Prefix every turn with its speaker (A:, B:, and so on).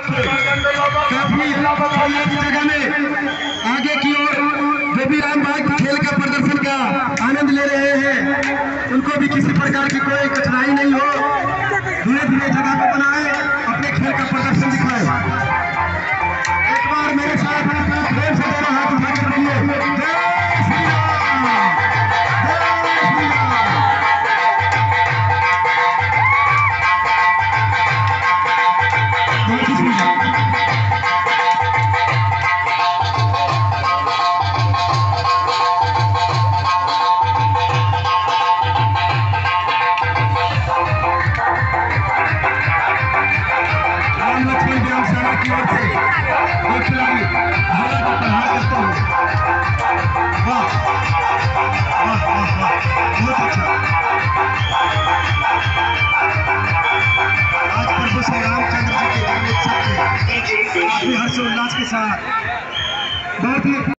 A: काफी जगह में आगे की ओर जो भी राम भाई खेल का प्रदर्शन का आनंद ले रहे हैं, उनको भी किसी प्रकार की कोई कठिनाई नहीं हो, धीरे धीरे जगह को बनाए, अपने खेल का प्रदर्शन दिखाए। एक बार मेरे साथ प्रेम से दोनों हाथ उठा कर रहिए। जय श्री राम, जय श्री राम। बहुत ही सुंदर। राम लक्ष्मण व्यायामशाला की ओर से दो खिलाड़ी भाला का प्रहार करते हुए, वाह वाह वाह वाह, बहुत अच्छा। आज प्रभु श्री रामचंद्र जी के जन्मोत्सव के काफी हर्षोल्लास के साथ बहुत ही